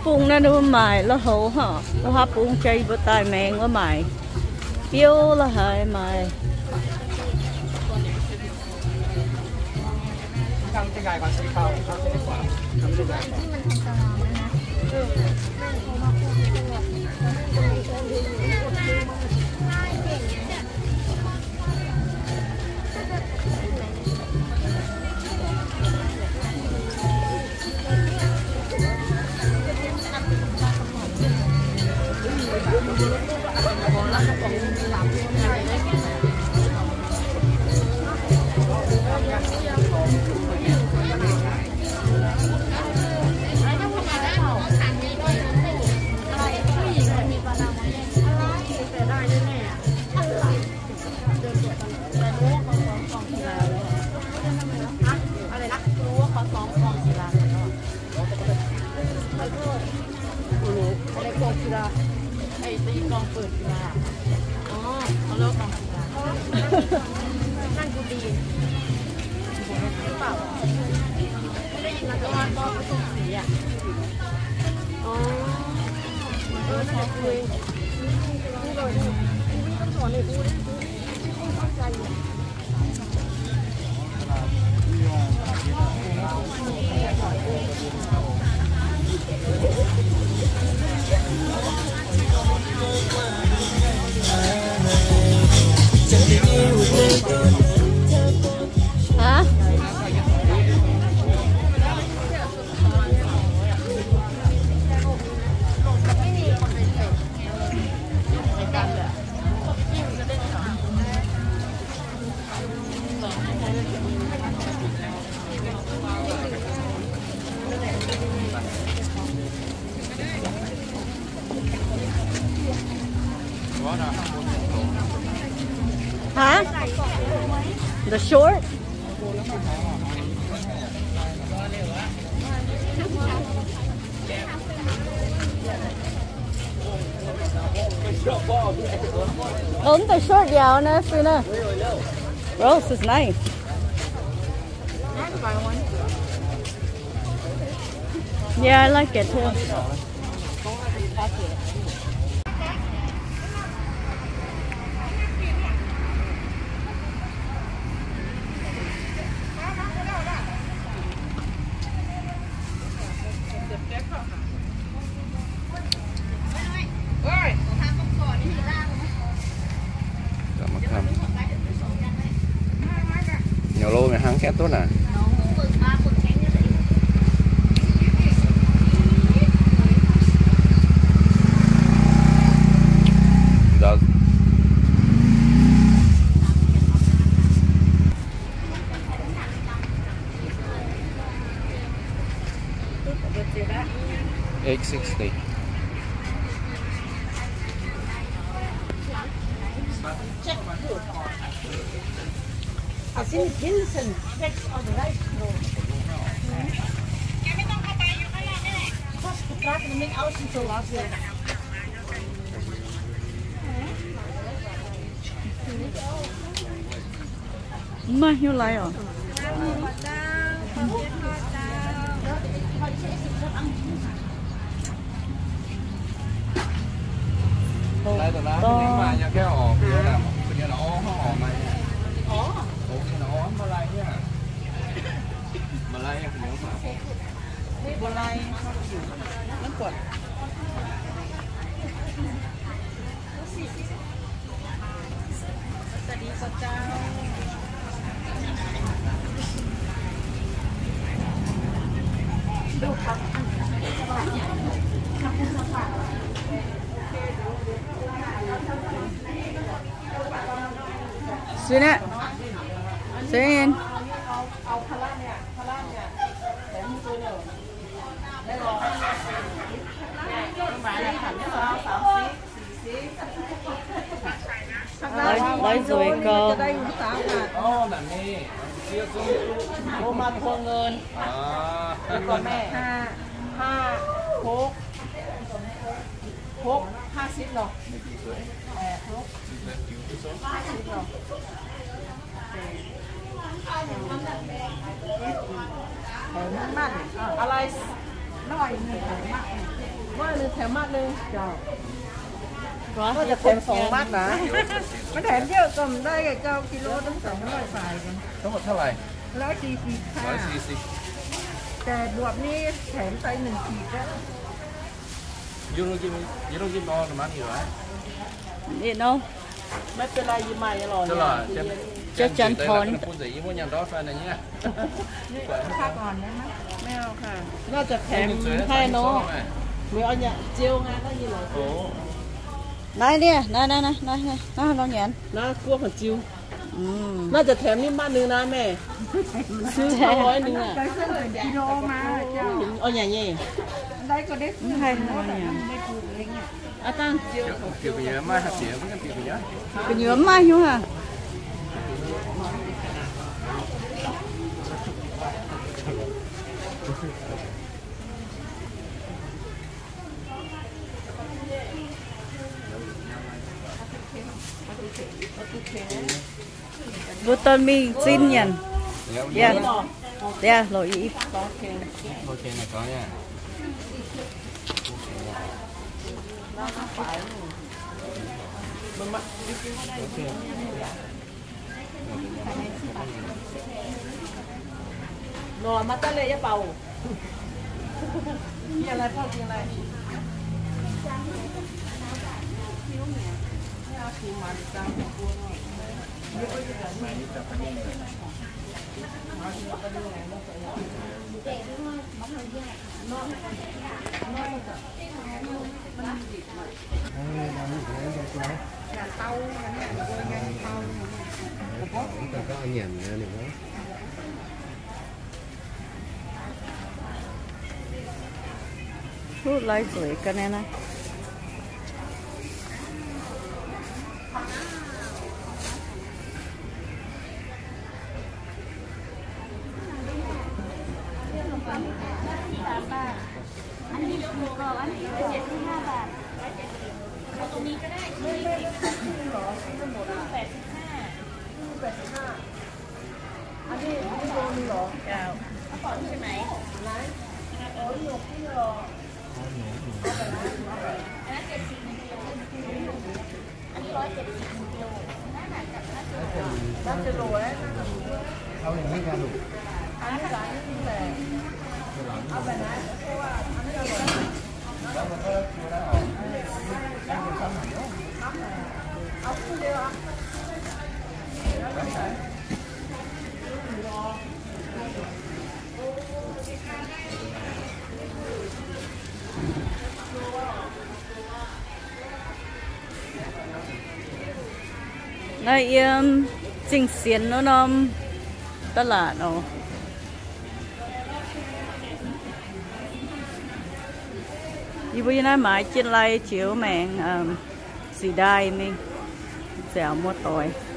bún nó đâu mày nó hổ hả nó hấp bún chay bữa tai mèn của mày yêu là hai mày นั่งดูดีหรือเปล่าไม่ได้ยินนะแต่ว่าก็ส่งสีอ่ะอ๋อนั่นแหละคุยพูดเลยต้องสอนเลยพูดเข้าใจอยู่ฮะฮะ The short the short giàu nè phi nè Rose is nice yeah I like it too nhiều lô mày hăng khét tốt à giờ X60 Xin Vincent next on the right road แกไม่ต้องเข้าไปอยู่ข้างนอกนี่แหละเพราะร้านมันไม่เอาสินค้าเลยมาหิวไรอ่ะ đây tụi nó nhưng mà nhà cái ổ kia là bây giờ nó ổ mày ổ nó ổ mà lại nhá mà lại em nhớ mà บัวลายน้ำกรดสวัสดีเจ้าดูครับซื้อเนี่ยซื้อเองเอาพาราเนี่ยแต่มือตัวเดียวได้รอมาแล้วค่ะเนี่ย lấy rồi cơ จะได้อยู่3 บาทอ๋อแบบนี้เชื่อซื้อโทรมาทวงเงินอ๋อก่อนแม่5 6 50เนาะ8 6 50เนาะมันอะไรน้อยหนึ่งว่าหนึ่งแถมมัดหนึ่งเจ้าก็จะแถม2 มัดนะมันแถมเยอะก็ได้เจ้ากิโลตั้ง200 ฝ่ายกันทั้งหมดเท่าไหร่ 140 ค่ะ 140 แต่บวบนี่แถมไป1 ขีดแล้วยูโรกิมอหรือมันอยู่ไหมนี่เนาะไม่เป็นไรยืมใหม่อร่อยตลอดจะจันทอนคุณจะยิ้มว่ายันรอดฟันอะไรเงี้ยค่าก่อนได้ไหมไม่เอาค่ะน่าจะแถมให้เนาะหรือเอาเนี่ยเจียวงานได้ยินเหรอโอ้ได้เนี่ยได้น้องแหนน่ากลัวของจิวมน่าจะแถมนี่บ้านนึงนะแม่ซื้อ100 นึงอ่ะไปเส้นเป็นกิโลมาเจ้าเอาอย่างนี้ได้ก็ได้ซื้อให้น้องแหนได้ถูกเองเนี่ยอาตั้งเจียวเกี่ยวกับเยอะมากเสียมันก็เกี่ยวกับเยอะเป็นเยอะมากอยู่ค่ะบุตรมีสิ้นยัน Dạ. Dạ, lỗi ý. Ok này có nha. Nồi mắt ta lệ cho bầu. Kia này phong kia này. Hút lấy sủi cái này này. Đây Chiang Saen nó nôm tất là nó như bây giờ mãi trên lai chiếu mèn xì đai mình dẻo mua tỏi